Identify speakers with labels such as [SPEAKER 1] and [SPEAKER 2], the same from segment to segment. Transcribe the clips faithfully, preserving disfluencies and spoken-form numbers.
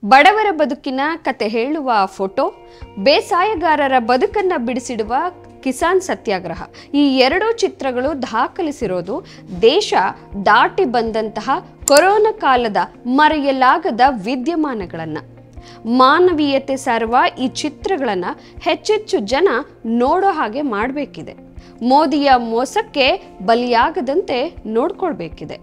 [SPEAKER 1] ಬಡವರ ಬದುಕಿನ ಕತೆ ಹೇಳುವ ಫೋಟೋ, ಬೇಸಾಯಗಾರರ ಬದುಕನ್ನು ಬಿಡಿಸಿಡುವ ಕಿಸಾನ್ ಸತ್ಯಾಗ್ರಹ, ಈ ಎರಡೂ ಚಿತ್ರಗಳು ದಾಖಲಿಸಿರೋದು ದೇಶ ದಾಟಿ ಬಂದಂತಹ ಕೊರೋನಾ ಕಾಲದ ಮರೆಯಲಾಗದ ವಿದ್ಯಮಾನಗಳನ್ನು. ಮಾನವೀಯತೆ ಸಾರುವ ಈ ಚಿತ್ರಗಳನ್ನು ಹೆಚ್ಚೆಚ್ಚು ಜನ ನೋಡೋ ಹಾಗೆ ಮಾಡಬೇಕಿದೆ. ಮೋದಿಯ ಮೋಸಕ್ಕೆ ಬಲಿಯಾಗದಂತೆ ನೋಡ್ಕೊಳ್ಬೇಕಿದೆ.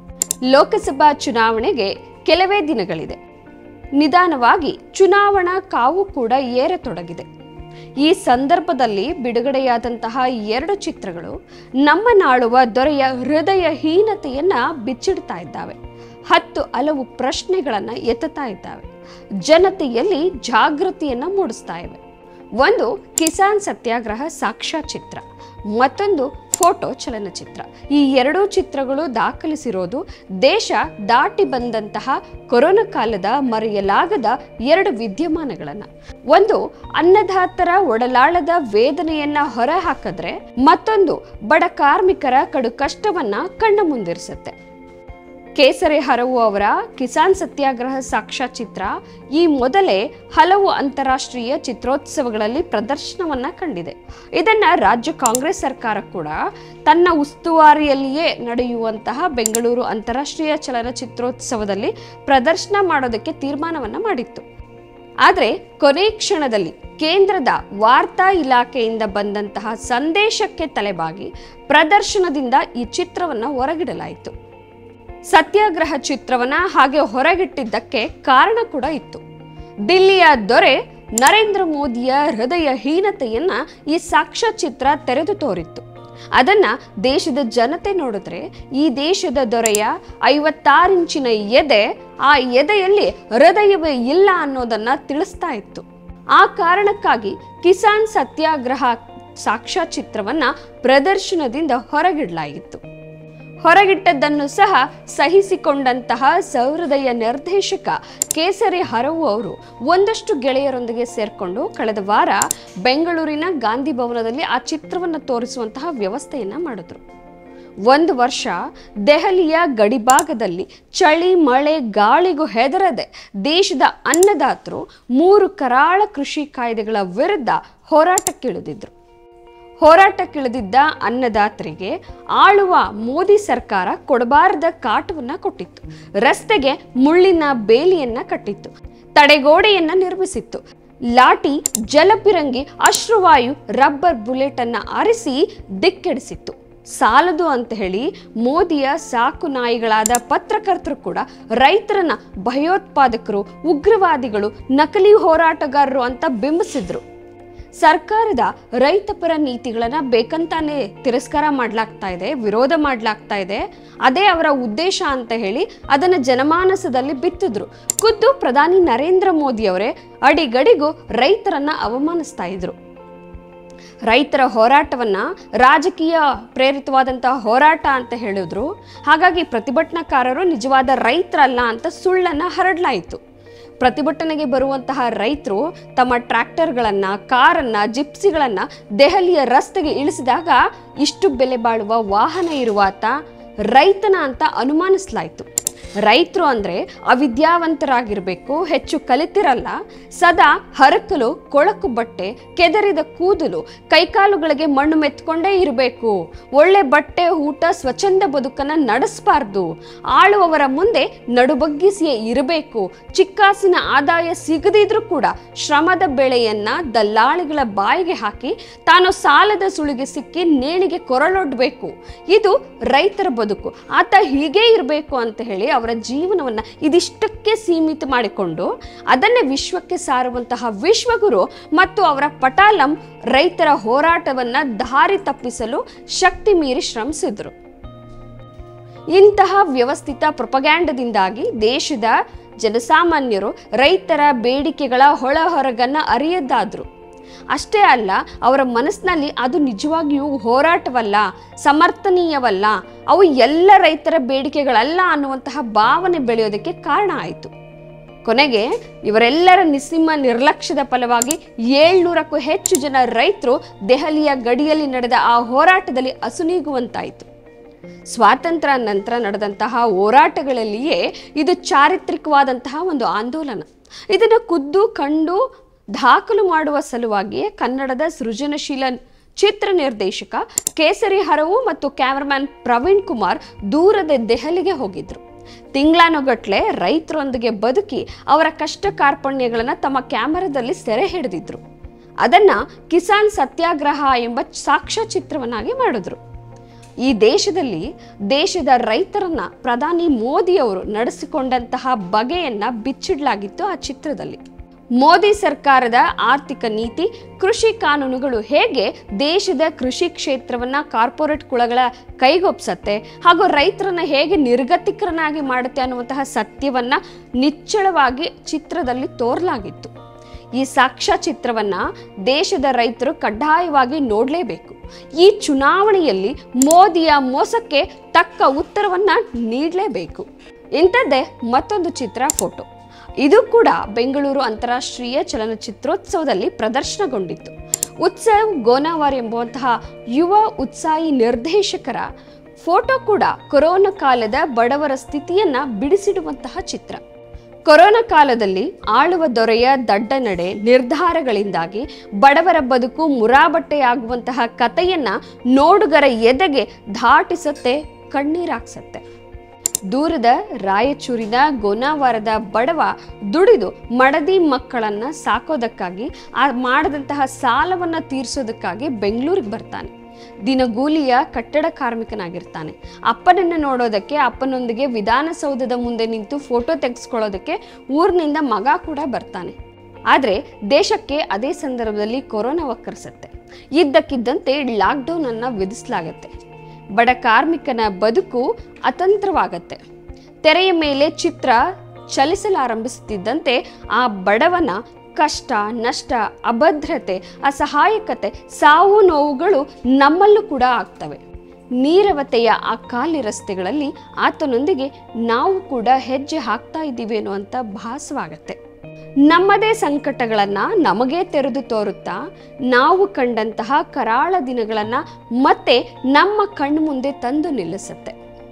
[SPEAKER 1] ಲೋಕಸಭಾ ಚುನಾವಣೆಗೆ ಕೆಲವೇ ದಿನಗಳಿದೆ. ನಿಧಾನವಾಗಿ ಚುನಾವಣಾ ಕಾವು ಕೂಡ ಏರತೊಡಗಿದೆ. ಈ ಸಂದರ್ಭದಲ್ಲಿ ಬಿಡುಗಡೆಯಾದಂತಹ ಎರಡು ಚಿತ್ರಗಳು ನಮ್ಮ ನಾಳುವ ದೊರೆಯ ಹೃದಯ ಹೀನತೆಯನ್ನ ಬಿಚ್ಚಿಡ್ತಾ ಇದ್ದಾವೆ. ಹತ್ತು ಹಲವು ಪ್ರಶ್ನೆಗಳನ್ನ ಎತ್ತುತ್ತಾ ಇದ್ದಾವೆ. ಜನತೆಯಲ್ಲಿ ಜಾಗೃತಿಯನ್ನ ಮೂಡಿಸ್ತಾ ಇವೆ. ಒಂದು ಕಿಸಾನ್ ಸತ್ಯಾಗ್ರಹ ಸಾಕ್ಷ್ಯಚಿತ್ರ, ಮತ್ತೊಂದು ಫೋಟೋ ಚಲನಚಿತ್ರ. ಈ ಎರಡೂ ಚಿತ್ರಗಳು ದಾಖಲಿಸಿರೋದು ದೇಶ ದಾಟಿ ಬಂದಂತಹ ಕೊರೋನಾ ಕಾಲದ ಮರೆಯಲಾಗದ ಎರಡು ವಿದ್ಯಮಾನಗಳನ್ನು. ಒಂದು ಅನ್ನದಾತರ ಒಡಲಾಳದ ವೇದನೆಯನ್ನ ಹೊರ ಹಾಕಿದ್ರೆ, ಮತ್ತೊಂದು ಬಡ ಕಾರ್ಮಿಕರ ಕಡು ಕಷ್ಟವನ್ನ ಕಣ್ಣ ಮುಂದಿರಿಸುತ್ತೆ. ಕೇಸರಿ ಹರವು ಅವರ ಕಿಸಾನ್ ಸತ್ಯಾಗ್ರಹ ಸಾಕ್ಷ್ಯಚಿತ್ರ ಈ ಮೊದಲೇ ಹಲವು ಅಂತಾರಾಷ್ಟ್ರೀಯ ಚಿತ್ರೋತ್ಸವಗಳಲ್ಲಿ ಪ್ರದರ್ಶನವನ್ನ ಕಂಡಿದೆ. ಇದನ್ನ ರಾಜ್ಯ ಕಾಂಗ್ರೆಸ್ ಸರ್ಕಾರ ಕೂಡ ತನ್ನ ಉಸ್ತುವಾರಿಯಲ್ಲಿಯೇ ನಡೆಯುವಂತಹ ಬೆಂಗಳೂರು ಅಂತಾರಾಷ್ಟ್ರೀಯ ಚಲನಚಿತ್ರೋತ್ಸವದಲ್ಲಿ ಪ್ರದರ್ಶನ ಮಾಡೋದಕ್ಕೆ ತೀರ್ಮಾನವನ್ನ ಮಾಡಿತ್ತು. ಆದರೆ ಕೊನೆ ಕ್ಷಣದಲ್ಲಿ ಕೇಂದ್ರದ ವಾರ್ತಾ ಇಲಾಖೆಯಿಂದ ಬಂದಂತಹ ಸಂದೇಶಕ್ಕೆ ತಲೆಬಾಗಿ ಪ್ರದರ್ಶನದಿಂದ ಈ ಚಿತ್ರವನ್ನ ಹೊರಗಿಡಲಾಯಿತು. ಸತ್ಯಾಗ್ರಹ ಚಿತ್ರವನ್ನ ಹಾಗೆ ಹೊರಗಿಟ್ಟಿದ್ದಕ್ಕೆ ಕಾರಣ ಕೂಡ ಇತ್ತು. ದಿಲ್ಲಿಯ ದೊರೆ ನರೇಂದ್ರ ಮೋದಿಯ ಹೃದಯ ಹೀನತೆಯನ್ನ ಈ ಸಾಕ್ಷ್ಯಚಿತ್ರ ತೆರೆದು ತೋರಿತ್ತು. ಅದನ್ನ ದೇಶದ ಜನತೆ ನೋಡಿದ್ರೆ ಈ ದೇಶದ ದೊರೆಯ ಐವತ್ತಾರು ಇಂಚಿನ ಎದೆ, ಆ ಎದೆಯಲ್ಲಿ ಹೃದಯವೇ ಇಲ್ಲ ಅನ್ನೋದನ್ನ ತಿಳಿಸ್ತಾ ಇತ್ತು. ಆ ಕಾರಣಕ್ಕಾಗಿ ಕಿಸಾನ್ ಸತ್ಯಾಗ್ರಹ ಸಾಕ್ಷ್ಯಚಿತ್ರವನ್ನ ಪ್ರದರ್ಶನದಿಂದ ಹೊರಗಿಡಲಾಗಿತ್ತು. ಹೊರಗಿಟ್ಟದ್ದನ್ನು ಸಹ ಸಹಿಸಿಕೊಂಡಂತಹ ಸಹೃದಯ ನಿರ್ದೇಶಕ ಕೇಸರಿ ಹರವು ಅವರು ಒಂದಷ್ಟು ಗೆಳೆಯರೊಂದಿಗೆ ಸೇರ್ಕೊಂಡು ಕಳೆದ ವಾರ ಬೆಂಗಳೂರಿನ ಗಾಂಧಿ ಭವನದಲ್ಲಿ ಆ ಚಿತ್ರವನ್ನು ತೋರಿಸುವಂತಹ ವ್ಯವಸ್ಥೆಯನ್ನ ಮಾಡಿದ್ರು. ಒಂದು ವರ್ಷ ದೆಹಲಿಯ ಗಡಿಭಾಗದಲ್ಲಿ ಚಳಿ ಮಳೆ ಗಾಳಿಗೂ ಹೆದರದೆ ದೇಶದ ಅನ್ನದಾತರು ಮೂರು ಕರಾಳ ಕೃಷಿ ಕಾಯ್ದೆಗಳ ವಿರುದ್ಧ ಹೋರಾಟಕ್ಕಿಳಿದಿದ್ರು. ಹೋರಾಟಕ್ಕಿಳಿದಿದ್ದ ಅನ್ನದಾತರಿಗೆ ಆಳುವ ಮೋದಿ ಸರ್ಕಾರ ಕೊಡಬಾರದ ಕಾಟವನ್ನ ಕೊಟ್ಟಿತ್ತು. ರಸ್ತೆಗೆ ಮುಳ್ಳಿನ ಬೇಲಿಯನ್ನ ಕಟ್ಟಿತ್ತು, ತಡೆಗೋಡೆಯನ್ನ ನಿರ್ಮಿಸಿತ್ತು, ಲಾಠಿ, ಜಲಪಿರಂಗಿ, ಅಶ್ರುವಾಯು, ರಬ್ಬರ್ ಬುಲೆಟ್ ಅನ್ನ ಆರಿಸಿ ದಿಕ್ಕೆಡಿಸಿತ್ತು. ಸಾಲದು ಅಂತ ಹೇಳಿ ಮೋದಿಯ ಸಾಕು ನಾಯಿಗಳಾದ ಪತ್ರಕರ್ತರು ಕೂಡ ರೈತರನ್ನ ಭಯೋತ್ಪಾದಕರು, ಉಗ್ರವಾದಿಗಳು, ನಕಲಿ ಹೋರಾಟಗಾರರು ಅಂತ ಬಿಂಬಿಸಿದ್ರು. ಸರ್ಕಾರದ ರೈತಪರ ನೀತಿಗಳನ್ನ ಬೇಕಂತಾನೆ ತಿರಸ್ಕಾರ ಮಾಡ್ಲಾಗ್ತಾ ಇದೆ, ವಿರೋಧ ಮಾಡ್ಲಾಗ್ತಾ ಇದೆ. ಅದೇ ಅವರ ಉದ್ದೇಶ ಅಂತ ಹೇಳಿ ಅದನ್ನ ಜನಮಾನಸದಲ್ಲಿ ಬಿತ್ತಿದ್ರು. ಖುದ್ದು ಪ್ರಧಾನಿ ನರೇಂದ್ರ ಮೋದಿ ಅವರೇ ಅಡಿಗಡಿಗೂ ರೈತರನ್ನ ಅವಮಾನಿಸ್ತಾ ಇದ್ರು. ರೈತರ ಹೋರಾಟವನ್ನ ರಾಜಕೀಯ ಪ್ರೇರಿತವಾದಂತಹ ಹೋರಾಟ ಅಂತ ಹೇಳಿದ್ರು. ಹಾಗಾಗಿ ಪ್ರತಿಭಟನಾಕಾರರು ನಿಜವಾದ ರೈತರಲ್ಲ ಅಂತ ಸುಳ್ಳನ್ನ ಹರಡಲಾಯಿತು. ಪ್ರತಿಭಟನೆಗೆ ಬರುವಂತಹ ರೈತರು ತಮ್ಮ ಟ್ರ್ಯಾಕ್ಟರ್ಗಳನ್ನು, ಕಾರನ್ನು, ಜಿಪ್ಸಿಗಳನ್ನು ದೆಹಲಿಯ ರಸ್ತೆಗೆ ಇಳಿಸಿದಾಗ ಇಷ್ಟು ಬೆಲೆ ಬಾಳುವ ವಾಹನ ಇರುವಾತ ರೈತನ ಅಂತ ಅನುಮಾನಿಸಲಾಯಿತು. ರೈತರು ಅಂದರೆ ಅವಿದ್ಯಾವಂತರಾಗಿರಬೇಕು, ಹೆಚ್ಚು ಕಲಿತಿರಲ್ಲ, ಸದಾ ಹರಕಲು, ಕೊಳಕು ಬಟ್ಟೆ, ಕೆದರಿದ ಕೂದಲು, ಕೈಕಾಲುಗಳಿಗೆ ಮಣ್ಣು ಮೆತ್ಕೊಂಡೇ ಇರಬೇಕು, ಒಳ್ಳೆ ಬಟ್ಟೆ, ಊಟ, ಸ್ವಚ್ಛಂದ ಬದುಕನ್ನು ನಡೆಸಬಾರ್ದು, ಆಳುವವರ ಮುಂದೆ ನಡುಬಗ್ಗಿಸಿಯೇ ಇರಬೇಕು, ಚಿಕ್ಕಾಸಿನ ಆದಾಯ ಸಿಗದಿದ್ರೂ ಕೂಡ ಶ್ರಮದ ಬೆಳೆಯನ್ನ ದಲ್ಲಾಳಿಗಳ ಬಾಯಿಗೆ ಹಾಕಿ ತಾನು ಸಾಲದ ಸುಳಿಗೆ ಸಿಕ್ಕಿ ನೇಣಿಗೆ ಕೊರಳೊಡ್ಬೇಕು. ಇದು ರೈತರ ಬದುಕು. ಆತ ಹೀಗೇ ಇರಬೇಕು ಅಂತ ಹೇಳಿ ಅವರ ಜೀವನವನ್ನ ಇದಿಷ್ಟಕ್ಕೆ ಸೀಮಿತ ಮಾಡಿಕೊಂಡು ಅದನ್ನೇ ವಿಶ್ವಕ್ಕೆ ಸಾರುವಂತಹ ವಿಶ್ವಗುರು ಮತ್ತು ಅವರ ಪಟಾಲಂ ರೈತರ ಹೋರಾಟವನ್ನ ದಾರಿ ತಪ್ಪಿಸಲು ಶಕ್ತಿ ಮೀರಿ ಶ್ರಮಿಸಿದ್ರು. ಇಂತಹ ವ್ಯವಸ್ಥಿತ ಪ್ರೊಪಗ್ಯಾಂಡದಿಂದಾಗಿ ದೇಶದ ಜನಸಾಮಾನ್ಯರು ರೈತರ ಬೇಡಿಕೆಗಳ ಹೊಳ ಹೊರಗನ್ನ ಅರಿಯದ್ದಾದ್ರು. ಅಷ್ಟೇ ಅಲ್ಲ, ಅವರ ಮನಸ್ಸಿನಲ್ಲಿ ಅದು ನಿಜವಾಗಿಯೂ ಹೋರಾಟವಲ್ಲ, ಸಮರ್ಥನೀಯವಲ್ಲ, ಅವು ಎಲ್ಲ ರೈತರ ಬೇಡಿಕೆಗಳಲ್ಲ ಅನ್ನುವಂತಹ ಭಾವನೆ ಬೆಳೆಯೋದಕ್ಕೆ ಕಾರಣ ಆಯಿತು. ಕೊನೆಗೆ ಇವರೆಲ್ಲರ ನಿಸ್ಸಿಮ ನಿರ್ಲಕ್ಷ್ಯದ ಫಲವಾಗಿ ಏಳ್ನೂರಕ್ಕೂ ಹೆಚ್ಚು ಜನ ರೈತರು ದೆಹಲಿಯ ಗಡಿಯಲ್ಲಿ ನಡೆದ ಆ ಹೋರಾಟದಲ್ಲಿ ಅಸುನೀಗುವಂತಾಯಿತು. ಸ್ವಾತಂತ್ರ್ಯ ನಂತರ ನಡೆದಂತಹ ಹೋರಾಟಗಳಲ್ಲಿಯೇ ಇದು ಚಾರಿತ್ರಿಕವಾದಂತಹ ಒಂದು ಆಂದೋಲನ. ಇದನ್ನು ಖುದ್ದು ಕಂಡು ದಾಖಲು ಮಾಡುವ ಸಲುವಾಗಿಯೇ ಕನ್ನಡದ ಸೃಜನಶೀಲ ಚಿತ್ರ ನಿರ್ದೇಶಕ ಕೇಸರಿ ಹರವು ಮತ್ತು ಕ್ಯಾಮರಾಮ್ಯಾನ್ ಪ್ರವೀಣ್ ಕುಮಾರ್ ದೂರದ ದೆಹಲಿಗೆ ಹೋಗಿದ್ರು. ತಿಂಗಳಾನುಗಟ್ಲೆ ರೈತರೊಂದಿಗೆ ಬದುಕಿ ಅವರ ಕಷ್ಟ ಕಾರ್ಪಣ್ಯಗಳನ್ನು ತಮ್ಮ ಕ್ಯಾಮರಾದಲ್ಲಿ ಸೆರೆ ಹಿಡಿದಿದ್ರು. ಅದನ್ನ ಕಿಸಾನ್ ಸತ್ಯಾಗ್ರಹ ಎಂಬ ಸಾಕ್ಷ್ಯಚಿತ್ರವನ್ನಾಗಿ ಮಾಡಿದ್ರು. ಈ ದೇಶದಲ್ಲಿ ದೇಶದ ರೈತರನ್ನ ಪ್ರಧಾನಿ ಮೋದಿ ಅವರು ನಡೆಸಿಕೊಂಡಂತಹ ಬಗೆಯನ್ನ ಬಿಚ್ಚಿಡಲಾಗಿತ್ತು ಆ ಚಿತ್ರದಲ್ಲಿ. ಮೋದಿ ಸರ್ಕಾರದ ಆರ್ಥಿಕ ನೀತಿ, ಕೃಷಿ ಕಾನೂನುಗಳು ಹೇಗೆ ದೇಶದ ಕೃಷಿ ಕ್ಷೇತ್ರವನ್ನ ಕಾರ್ಪೊರೇಟ್ ಕುಳಗಳ ಕೈಗೊಪ್ಸತ್ತೆ ಹಾಗೂ ರೈತರನ್ನ ಹೇಗೆ ನಿರ್ಗತಿಕರನ್ನಾಗಿ ಮಾಡುತ್ತೆ ಅನ್ನುವಂತಹ ಸತ್ಯವನ್ನ ನಿಚ್ಚಳವಾಗಿ ಚಿತ್ರದಲ್ಲಿ ತೋರಲಾಗಿತ್ತು. ಈ ಸಾಕ್ಷ್ಯಚಿತ್ರವನ್ನ ದೇಶದ ರೈತರು ಕಡ್ಡಾಯವಾಗಿ ನೋಡಲೇಬೇಕು. ಈ ಚುನಾವಣೆಯಲ್ಲಿ ಮೋದಿಯ ಮೋಸಕ್ಕೆ ತಕ್ಕ ಉತ್ತರವನ್ನ ನೀಡಲೇಬೇಕು. ಇಂಥದ್ದೇ ಮತ್ತೊಂದು ಚಿತ್ರ ಫೋಟೋ. ಇದು ಕೂಡ ಬೆಂಗಳೂರು ಅಂತಾರಾಷ್ಟ್ರೀಯ ಚಲನಚಿತ್ರೋತ್ಸವದಲ್ಲಿ ಪ್ರದರ್ಶನಗೊಂಡಿತ್ತು. ಉತ್ಸವ್ ಗೋನಾವಾರ್ ಎಂಬುವಂತಹ ಯುವ ಉತ್ಸಾಹಿ ನಿರ್ದೇಶಕರ ಫೋಟೋ ಕೂಡ ಕೊರೋನಾ ಕಾಲದ ಬಡವರ ಸ್ಥಿತಿಯನ್ನ ಬಿಡಿಸಿಡುವಂತಹ ಚಿತ್ರ. ಕೊರೋನಾ ಕಾಲದಲ್ಲಿ ಆಳುವ ದೊರೆಯ ದಡ್ಡನಡೆ ನಿರ್ಧಾರಗಳಿಂದಾಗಿ ಬಡವರ ಬದುಕು ಮುರಾಬಟ್ಟೆಯಾಗುವಂತಹ ಕಥೆಯನ್ನ ನೋಡುಗರ ಎದೆಗೆ ದಾಟಿಸುತ್ತೆ, ಕಣ್ಣೀರಾಕ್ಸತ್ತೆ. ದೂರದ ರಾಯಚೂರಿನ ಗೋನಾವಾರದ ಬಡವ ದುಡಿದು ಮಡದಿ ಮಕ್ಕಳನ್ನ ಸಾಕೋದಕ್ಕಾಗಿ ಆ ಮಾಡದಂತಹ ಸಾಲವನ್ನ ತೀರಿಸೋದಕ್ಕಾಗಿ ಬೆಂಗಳೂರಿಗೆ ಬರ್ತಾನೆ. ದಿನಗೂಲಿಯ ಕಟ್ಟಡ ಕಾರ್ಮಿಕನಾಗಿರ್ತಾನೆ. ಅಪ್ಪನನ್ನು ನೋಡೋದಕ್ಕೆ ಅಪ್ಪನೊಂದಿಗೆ ವಿಧಾನಸೌಧದ ಮುಂದೆ ನಿಂತು ಫೋಟೋ ತೆಗೆಸ್ಕೊಳ್ಳೋದಕ್ಕೆ ಊರಿನಿಂದ ಮಗ ಕೂಡ ಬರ್ತಾನೆ. ಆದರೆ ದೇಶಕ್ಕೆ ಅದೇ ಸಂದರ್ಭದಲ್ಲಿ ಕೊರೋನಾ ವಕ್ಕರಿಸುತ್ತೆ. ಇದ್ದಕ್ಕಿದ್ದಂತೆ ಲಾಕ್ಡೌನ್ ಅನ್ನ ವಿಧಿಸಲಾಗತ್ತೆ. ಬಡ ಕಾರ್ಮಿಕನ ಬದುಕು ಅತಂತ್ರವಾಗತ್ತೆ. ತೆರೆಯ ಮೇಲೆ ಚಿತ್ರ ಚಲಿಸಲಾರಂಭಿಸುತ್ತಿದ್ದಂತೆ ಆ ಬಡವನ ಕಷ್ಟ, ನಷ್ಟ, ಅಭದ್ರತೆ, ಅಸಹಾಯಕತೆ, ಸಾವು ನೋವುಗಳು ನಮ್ಮಲ್ಲೂ ಕೂಡ ಆಗ್ತವೆ. ನೀರವತೆಯ ಆ ಖಾಲಿ ರಸ್ತೆಗಳಲ್ಲಿ ಆತನೊಂದಿಗೆ ನಾವು ಕೂಡ ಹೆಜ್ಜೆ ಹಾಕ್ತಾ ಇದ್ದೀವೇನೋ ಅಂತ ಭಾಸವಾಗತ್ತೆ. ನಮ್ಮದೇ ಸಂಕಟಗಳನ್ನು ನಮಗೇ ತೆರೆದು ತೋರುತ್ತಾ ನಾವು ಕಂಡಂತಹ ಕರಾಳ ದಿನಗಳನ್ನು ಮತ್ತೆ ನಮ್ಮ ಕಣ್ಣು ಮುಂದೆ ತಂದು ನಿಲ್ಲಿಸುತ್ತೆ.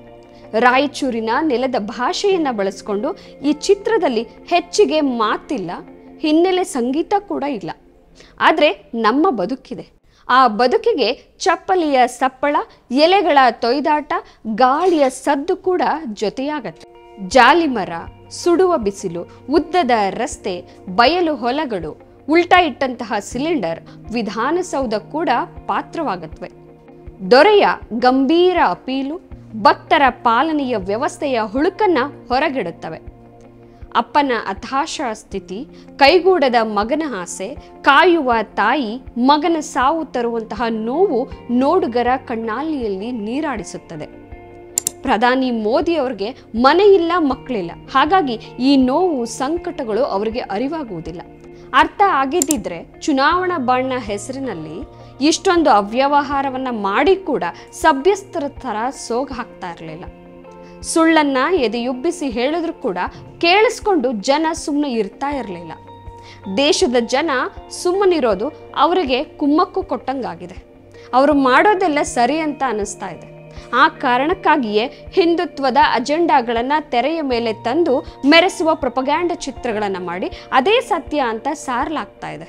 [SPEAKER 1] ರಾಯಚೂರಿನ ನೆಲದ ಭಾಷೆಯನ್ನು ಬಳಸಿಕೊಂಡು ಈ ಚಿತ್ರದಲ್ಲಿ ಹೆಚ್ಚಿಗೆ ಮಾತಿಲ್ಲ, ಹಿನ್ನೆಲೆ ಸಂಗೀತ ಕೂಡ ಇಲ್ಲ. ಆದರೆ ನಮ್ಮ ಬದುಕಿದೆ. ಆ ಬದುಕಿಗೆ ಚಪ್ಪಲಿಯ ಸಪ್ಪಳ, ಎಲೆಗಳ ತೊಯ್ದಾಟ, ಗಾಳಿಯ ಸದ್ದು ಕೂಡ ಜೊತೆಯಾಗತ್ತೆ. ಜಾಲಿಮರ, ಸುಡುವ ಬಿಸಿಲು, ಉದ್ದದ ರಸ್ತೆ, ಬಯಲು ಹೊಲಗಳು, ಉಲ್ಟಾ ಇಟ್ಟಂತಹ ಸಿಲಿಂಡರ್, ವಿಧಾನಸೌಧ ಕೂಡ ಪಾತ್ರವಾಗತ್ವೆ. ದೊರೆಯ ಗಂಭೀರ ಅಪೀಲು ಭಕ್ತರ ಪಾಲನೆಯ ವ್ಯವಸ್ಥೆಯ ಹುಳುಕನ್ನ ಹೊರಗಿಡುತ್ತವೆ. ಅಪ್ಪನ ಹತಾಶ ಸ್ಥಿತಿ, ಕೈಗೂಡದ ಮಗನ ಆಸೆ, ಕಾಯುವ ತಾಯಿ ಮಗನ ಸಾವು ತರುವಂತಹ ನೋವು ನೋಡುಗರ ಕಣ್ಣಾಲಿಯಲ್ಲಿ ನೀರಾಡಿಸುತ್ತದೆ. ಪ್ರಧಾನಿ ಮೋದಿ ಅವರಿಗೆ ಮನೆ ಇಲ್ಲ, ಮಕ್ಕಳಿಲ್ಲ. ಹಾಗಾಗಿ ಈ ನೋವು, ಸಂಕಟಗಳು ಅವರಿಗೆ ಅರಿವಾಗುವುದಿಲ್ಲ. ಅರ್ಥ ಆಗಿದ್ದಿದ್ರೆ ಚುನಾವಣಾ ಬಾಂಡ್ನ ಹೆಸರಿನಲ್ಲಿ ಇಷ್ಟೊಂದು ಅವ್ಯವಹಾರವನ್ನ ಮಾಡಿ ಕೂಡ ಸಭ್ಯಸ್ಥರ ಥರ ಸೋಗ ಹಾಕ್ತಾ ಇರಲಿಲ್ಲ. ಸುಳ್ಳನ್ನ ಎದೆಯುಬ್ಬಿಸಿ ಹೇಳಿದ್ರು ಕೂಡ ಕೇಳಿಸ್ಕೊಂಡು ಜನ ಸುಮ್ಮನೆ ಇರ್ತಾ ಇರಲಿಲ್ಲ. ದೇಶದ ಜನ ಸುಮ್ಮನಿರೋದು ಅವರಿಗೆ ಕುಮ್ಮಕ್ಕು ಕೊಟ್ಟಂಗಾಗಿದೆ. ಅವರು ಮಾಡೋದೆಲ್ಲ ಸರಿ ಅಂತ ಅನ್ನಿಸ್ತಾ ಇದೆ. ಆ ಕಾರಣಕ್ಕಾಗಿಯೇ ಹಿಂದುತ್ವದ ಅಜೆಂಡಾಗಳನ್ನು ತೆರೆಯ ಮೇಲೆ ತಂದು ಮೆರೆಸುವ ಪ್ರೊಪಗ್ಯಾಂಡ ಚಿತ್ರಗಳನ್ನು ಮಾಡಿ ಅದೇ ಸತ್ಯ ಅಂತ ಸಾರಲಾಗ್ತಾ ಇದೆ.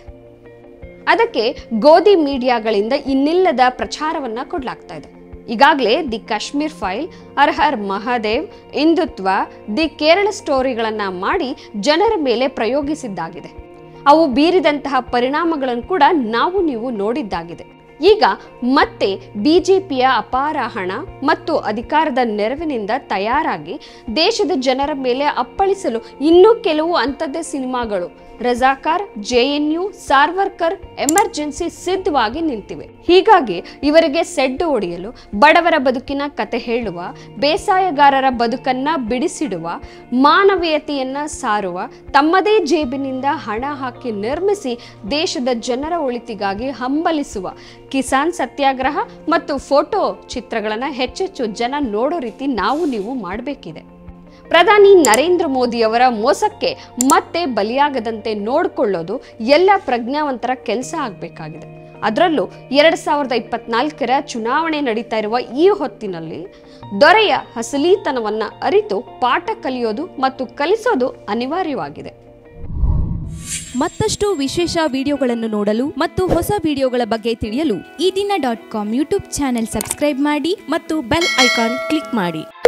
[SPEAKER 1] ಅದಕ್ಕೆ ಗೋಧಿ ಮೀಡಿಯಾಗಳಿಂದ ಇನ್ನಿಲ್ಲದ ಪ್ರಚಾರವನ್ನ ಕೊಡಲಾಗ್ತಾ ಇದೆ. ಈಗಾಗಲೇ the Kashmir file, Har Har Mahadev, Hindutva, the Kerala ಸ್ಟೋರಿಗಳನ್ನು ಮಾಡಿ ಜನರ ಮೇಲೆ ಪ್ರಯೋಗಿಸಿದ್ದಾಗಿದೆ. ಅವು ಬೀರಿದಂತಹ ಪರಿಣಾಮಗಳನ್ನು ಕೂಡ ನಾವು ನೀವು ನೋಡಿದ್ದಾಗಿದೆ. ಈಗ ಮತ್ತೆ ಬಿಜೆಪಿಯ ಅಪಾರ ಹಣ ಮತ್ತು ಅಧಿಕಾರದ ನೆರವಿನಿಂದ ತಯಾರಾಗಿ ದೇಶದ ಜನರ ಮೇಲೆ ಅಪ್ಪಳಿಸಲು ಇನ್ನೂ ಕೆಲವು ಅಂಥದ್ದೇ ಸಿನಿಮಾಗಳು Razakar, J N U, Savarkar, Emergency ಸಿದ್ಧವಾಗಿ ನಿಂತಿವೆ. ಹೀಗಾಗಿ ಇವರಿಗೆ ಸೆಡ್ಡು ಹೊಡೆಯಲು, ಬಡವರ ಬದುಕಿನ ಕತೆ ಹೇಳುವ, ಬೇಸಾಯಗಾರರ ಬದುಕನ್ನ ಬಿಡಿಸಿಡುವ, ಮಾನವೀಯತೆಯನ್ನ ಸಾರುವ, ತಮ್ಮದೇ ಜೇಬಿನಿಂದ ಹಣ ಹಾಕಿ ನಿರ್ಮಿಸಿ ದೇಶದ ಜನರ ಒಳಿತಿಗಾಗಿ ಹಂಬಲಿಸುವ ಕಿಸಾನ್ ಸತ್ಯಾಗ್ರಹ ಮತ್ತು ಫೋಟೋ ಚಿತ್ರಗಳನ್ನು ಹೆಚ್ಚೆಚ್ಚು ಜನ ನೋಡೋ ರೀತಿ ನಾವು ನೀವು ಮಾಡಬೇಕಿದೆ. ಪ್ರಧಾನಿ ನರೇಂದ್ರ ಮೋದಿ ಅವರ ಮೋಸಕ್ಕೆ ಮತ್ತೆ ಬಲಿಯಾಗದಂತೆ ನೋಡಿಕೊಳ್ಳೋದು ಎಲ್ಲ ಪ್ರಜ್ಞಾವಂತರ ಕೆಲಸ ಆಗಬೇಕಾಗಿದೆ. ಅದರಲ್ಲೂ ಎರಡು ಸಾವಿರದ ಇಪ್ಪತ್ನಾಲ್ಕರ ಚುನಾವಣೆ ನಡೀತಾ ಇರುವ ಈ ಹೊತ್ತಿನಲ್ಲಿ ದೊರೆಯ ಹಸಲೀತನವನ್ನ ಅರಿತು ಪಾಠ ಕಲಿಯೋದು ಮತ್ತು ಕಲಿಸೋದು ಅನಿವಾರ್ಯವಾಗಿದೆ.
[SPEAKER 2] ಮತ್ತಷ್ಟು ವಿಶೇಷ ವಿಡಿಯೋಗಳನ್ನು ನೋಡಲು ಮತ್ತು ಹೊಸ ವಿಡಿಯೋಗಳ ಬಗ್ಗೆ ತಿಳಿಯಲು ಈ ದಿನ dot com YouTube channel subscribe ಮಾಡಿ ಮತ್ತು ಬೆಲ್ ಐಕಾನ್ ಕ್ಲಿಕ್ ಮಾಡಿ.